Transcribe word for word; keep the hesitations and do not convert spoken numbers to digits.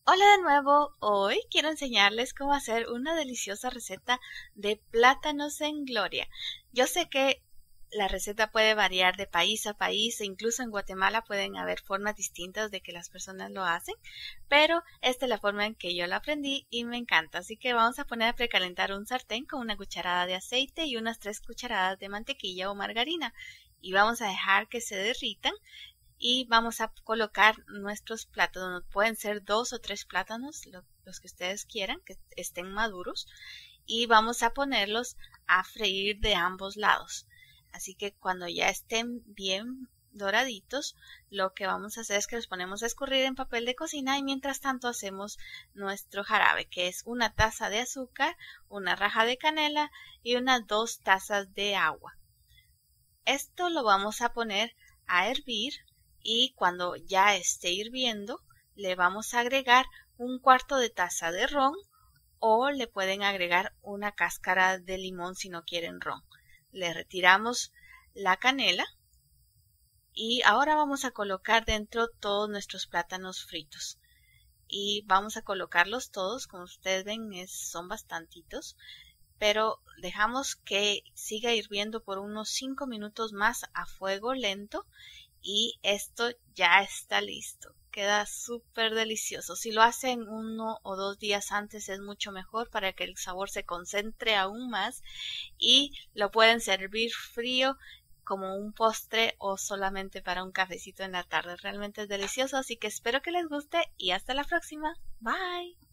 Hola de nuevo, hoy quiero enseñarles cómo hacer una deliciosa receta de plátanos en gloria. Yo sé que la receta puede variar de país a país e incluso en Guatemala pueden haber formas distintas de que las personas lo hacen, pero esta es la forma en que yo lo aprendí y me encanta. Así que vamos a poner a precalentar un sartén con una cucharada de aceite y unas tres cucharadas de mantequilla o margarina y vamos a dejar que se derritan. Y vamos a colocar nuestros plátanos, pueden ser dos o tres plátanos, lo, los que ustedes quieran, que estén maduros, y vamos a ponerlos a freír de ambos lados. Así que cuando ya estén bien doraditos, lo que vamos a hacer es que los ponemos a escurrir en papel de cocina y mientras tanto hacemos nuestro jarabe, que es una taza de azúcar, una raja de canela y unas dos tazas de agua. Esto lo vamos a poner a hervir. Y cuando ya esté hirviendo, le vamos a agregar un cuarto de taza de ron o le pueden agregar una cáscara de limón si no quieren ron. Le retiramos la canela y ahora vamos a colocar dentro todos nuestros plátanos fritos. Y vamos a colocarlos todos, como ustedes ven es, son bastantitos, pero dejamos que siga hirviendo por unos cinco minutos más a fuego lento. Y esto ya está listo. Queda súper delicioso. Si lo hacen uno o dos días antes es mucho mejor para que el sabor se concentre aún más. Y lo pueden servir frío como un postre o solamente para un cafecito en la tarde. Realmente es delicioso, así que espero que les guste y hasta la próxima. Bye.